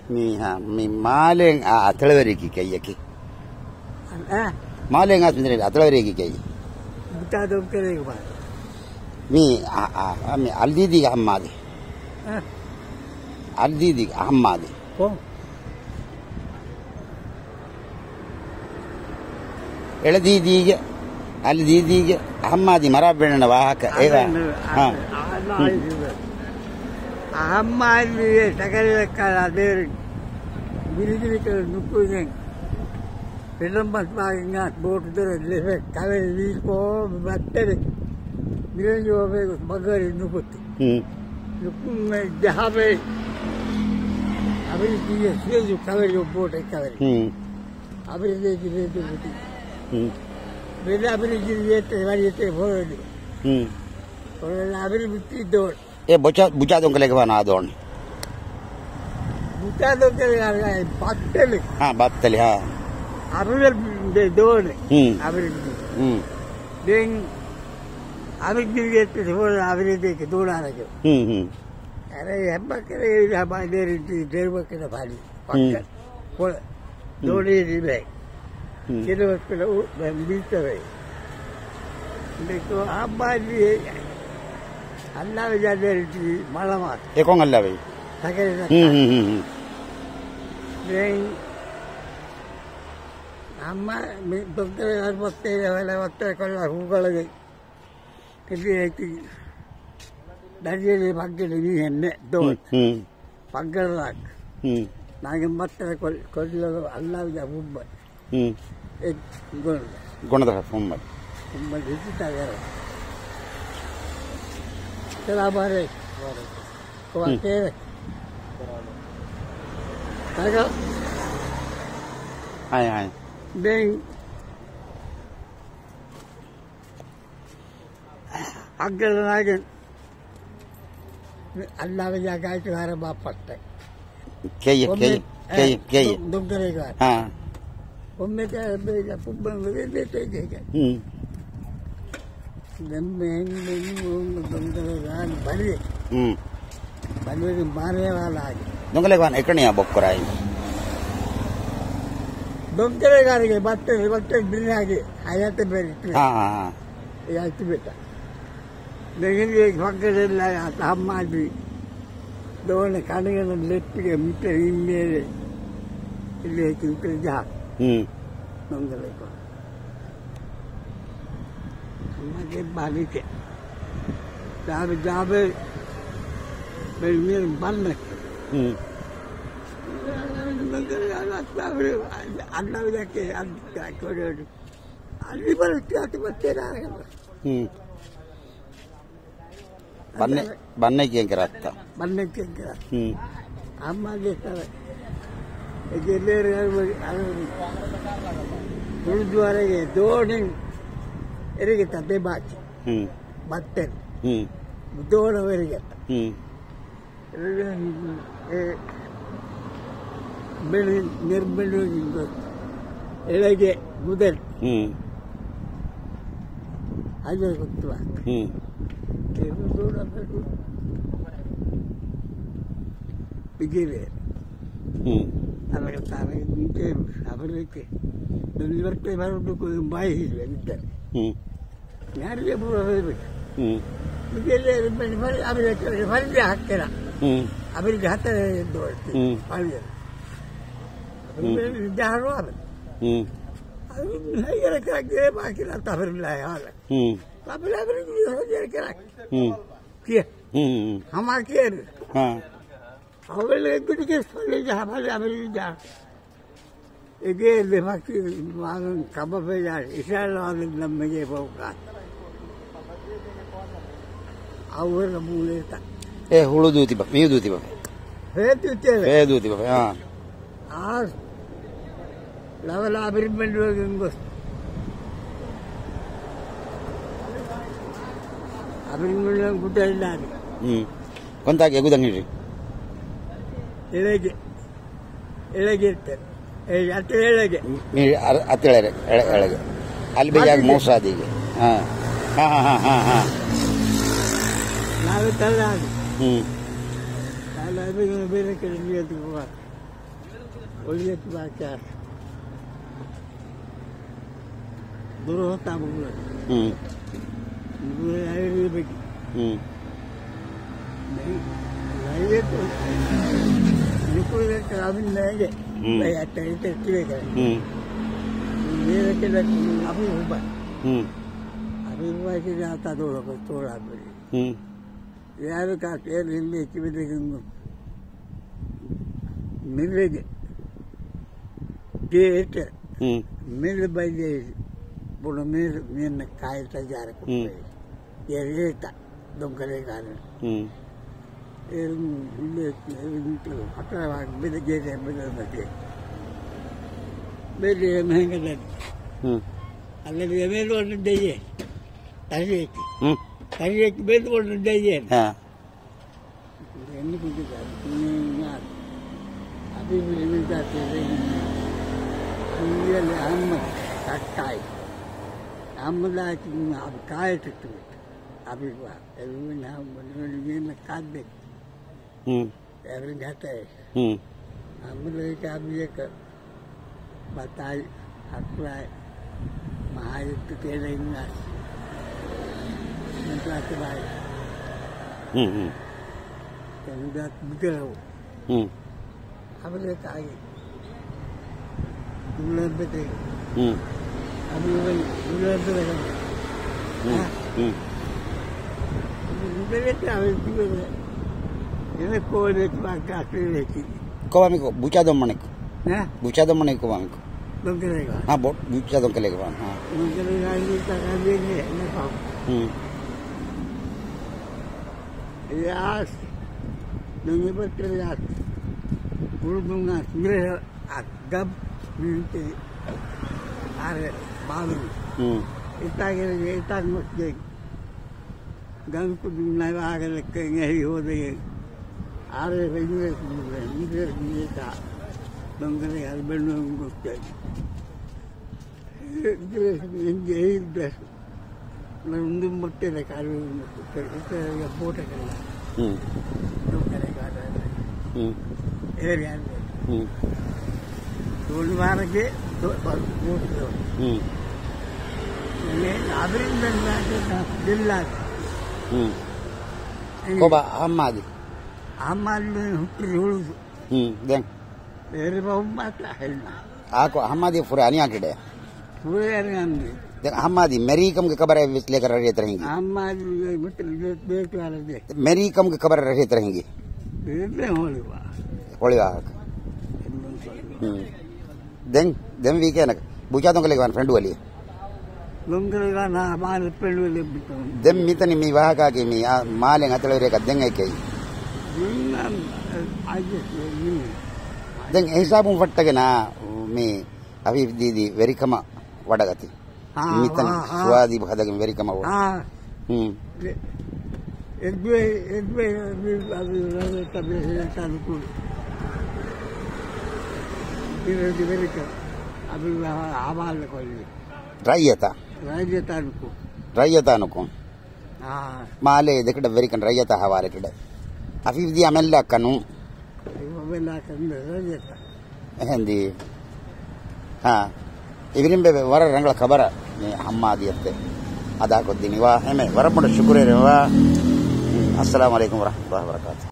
Mi malen a atlaveriki kayaki. Malen at minre atlaveriki kay. Buta dom kere ba. Mi aldidi hammadi. Aldidi hammadi. Ko. ಎಳದೀದಿಗೆ ಅಲ್ದೀದಿಗೆ ಅಹಮ್ಮದಿ ಮರಬೆಣ್ಣ ವಾಹಕ ಈಗ ಅಹಮ್ಮದಿ ಸಕಲ ಅದೇ ಬಿರಿಗಿರಿ ನುಕ್ಕುಗೆ ವಿಳಂಬಸ್ ಭಾಗ boat ಕವೆ ವೀಕೋ ಬರ್ತದೆ ಬಿರಂಜಿ ಹೋಗಬೇಕು ಮಗರಿ ನುಕ್ಕುತ್ತೆ ನುಕ್ಕು ಜಹಾಬೆ ಅವರಿಗೆ ಸೇಜು ಕವರಿ ಬೋಟ್ ಕವರಿ ಅವರಿಗೆ ಬೇರೆ ಅವರಿಗೆ ಹೊರಡಿ ಅವರಿಗೆ ಬಿಟ್ಟಿದ್ದವಳು ಬುಚಾ ದೊಂಕಲೆಗೆ ಬಾನ ಆದೋಣ ಬುಚಾ ದೊಂಕಲೆ ಬತ್ತಲಿ ಬತ್ತಲಿ ಅವರಿಗೆ ದೋಣೆ ಅವರಿಗೆ ಅವರಿಗೆ ಅವರಿಗೆ ದೋಣಾರಕ್ಕೆ ಅರೆ ಹೆಬ್ಬಕ್ಕರೆ ಅದೇ ರೀತಿ ದೇವಕ್ಕನ ಬಾಡಿ ಪಕ್ಕ ದೋಣಿ ಇವೆ ಕೆಲವು ಬೀಳ್ತವೆ ಹಬ್ಬಲ್ಲಿ ಅಲ್ಲವೇ ಅದೇ ರೀತಿ ಮಳ ಮಾತು ಏಕೊಂಗಲ್ಲವೇ ನಮ್ಮ ದೊಡ್ಡ 45 ಕೊಲ್ಲ ಹೂಗಳಿಗೆ ಇಲ್ಲಿ ಐತಿ ದರ್ಜೆಯಲ್ಲಿ ಪಗ್ಗಲಿ ನೀ ಹೆಣ್ಣೆ ದೋಣಿ ಪಗ್ಗದ ನನಗೆ ಮತ್ತೆ ಕೊಲ್ಲಲು ಅಲ್ಲವಿದ ಹುಬ್ಬ ಗುಣದ ಹುಬ್ಬ ಹೆಚ್ಚುತ್ತಾರೆ ಚಲಾ ಬಾರೆ ಅಗ್ಗದನಾಗೆ ಅಲ್ಲವಿದ ಗಾಯಕಗಾರ ಬಾಪಟ್ಟೆ ದುಗ್ಗರೆಗಾರ ಒಮ್ಮೆ ಬಲಿ ಬಲಿ ಮಾರೇವಾಲ ಆಗಿ ದೊಂಗಲೆಗಾನ ಎಕಣಿಯ ಬೊಕ್ಕರಾಯಿ ದೊಂಗಲೆಗಾರಿಗೆ ಬಟ್ಟೆ ಬಿರಿ ಆಗಿ ಆಯತ್ತೆ ಬೇರೆ ಆಯ್ತು ಬೇಟ ಬೆಂಗಿಗೆ ಪಕ್ಕದಲ್ಲ ಅಮ್ಮಾಡಿ ದೋಣೆ ಕಣಗಳನ್ನು ಲೆಪ್ಪಿಗೆ ಮುಟ್ಟೆ ಹಿನ್ಮೇಲೆ ಇಲ್ಲಿ ಹಾಕಿ ಜಾ ದೊಂಗಲೆಗ ಅಮ್ಮಗೆ ಬಾಲಿಕೆ ಜಾಬೆ ಮೇಲೆ ಬನ್ನಕ್ಕೆ ಅನ್ನವಿದಕ್ಕೆ ಅಲ್ಲಿ ಬರುತ್ತೆ ಅದು ಬರ್ತೇನಾಗಲ್ಲ ಬನ್ನಕ್ಕೆ ರಕ್ತ ಬನ್ನಕ್ಕೆ ಅಮ್ಮಗೆ ಗುರುದ್ವಾರೆಗೆ ದೋಣಿ ಎರಿಗೆ ತದ್ದೆ ಬಾಕಿ ಮತ್ತೆ ದೋಣವರಿಗೆ ಬೆಳಿ ನಿರ್ಬೆಳು ಎಳೆಗೆ ಮುದಲ್ ಹಾಗೆ ಗೊತ್ತು ದೂಡಬೇಕು ಬಿಗಿರೆ ಅದಕ್ಕೆ ಮುಂಚೆ ಅವರಿಗೆ ಇವತ್ತೇ ಬರಬೇಕು ಬಾಯಿ ಇವೆ ಇದ್ದಾರೆ ಯಾರಿಗೆ ಬರಬೇಕು ಅವರಿಗೆ ಹೊರಗೆ ಹಾಕ್ತೀರ ಅವರಿಗೆ ಹತ್ತಿರ ಎಂದು ಹೊರಗೆ ಜಾರು ಹೇಗೆ ಬಾಕಿಲ್ಲ ತಬರಿಲ್ಲ ಯಾವಾಗ हमारे हमारे कुछ हमारे अमेरिका ये दिमाग कब पे जाए इशारा लम्बे होगा और मूले तक ए हुड़ू दूती बा मी दूती बा हे दूती बा हां आज लेवल अग्रीमेंट होगा ಅಭಿನಂದನೆ ಗುಡ್ಡ ಇಲ್ಲ ಕೊಂತಾಗಿ ಎಗುದಂಗಿರಿ ಎಳೆಗೆ ಇರ್ತಾರೆ ಹತ್ತು ಎಳೆಗೆ ಎಳೆಗೆ ಅಲ್ಲಿ ಬೇಜಾಗ ಮೋಸ ಅದೀಗ ನಾವೇ ತಲ್ಲ ಅದು ಬೇರೆ ಕಡೆ Oleh tu baca. Dulu tak boleh. Boleh air lebih. Air tu. Ni kau dah kami naik. Saya tak kira kan. Ni kita api ubah. Api ubah kita tak dulu kau tolak beri. Yaar kat air ini kita dengan milik. Gate. Milik bayi. Bulu min kaya sajar ko. Yerita dongkare kan. Ini apa lagi beda gede beda lagi. Beda mahal kan. Ada dia beda orang daya. Tarik beda orang daya. Ini pun juga. Ini nak. Abi minta terima. Ini le amat kakai. Amla cing ab kai tu. Abi buat. Everyone have one in kadde. Everyone hata hai. Amla ka abi ek batai apply mahayut kele innas. Minta terbaik. Kemudian betul. Amla kai. Bulan betul. Abi bulan betul. Betul abi betul. Ini kau ni pakai kereta. Kau kami ko buca dom mana ko? Buca dom mana ko kami ko? Dom kereta. Bot buca dom kereta ko. Dom kereta ini tak ada ni faham. Yas. Nanti betul yas. Burungan mereka agam minti. Are baru. Ita mesti gang tu naik agar kengai hoda. Are ini tak. Dongkere album mesti. Ini dah. Nanti mesti lekar itu yang bodoh kerana. Dongkere kerana. Yang. Dulu baru je. Ini abrin dan dillat. Kau bah Ahmad. Ahmad ni Deng. Dari bawah mata helma. Aku Ahmad ये फुरानी आके डे. Furani ni. देख Ahmad मेरी कम के खबर है विश्ले कर रहे रहेंगी. Ahmad betul betul वाला दे. मेरी कम के खबर रहे रहेंगी. Betul holwa. Holwa. Deng weekend buca dong kelekan friend wali. Dongkere kerana malu perlu lebih. Dem mitani mi wah ka ki mi maal yang atal reka deng ai kai. Dengan aja ni. Deng hisab fatta ke na mi अभी दीदी very कमा वड़ा गति मितन स्वादी भादा के very कमा हाँ एक बे अभी रहे तब ये तालुकु इधर की वेरी का अभी आवाल कोई रायता नुको हाँ माले देखो डब वेरी कन रायता हवारे किधर अभी दी अमेल्ला कनु हिंदी हाँ इवरिम बे वरा रंगला खबर ने हम्मा दियते अदा को दिनी वाह हमें वरा बड़ा शुक्र है वाह अस्सलाम वालेकुम रहमतुल्लाहि व बरकातहू।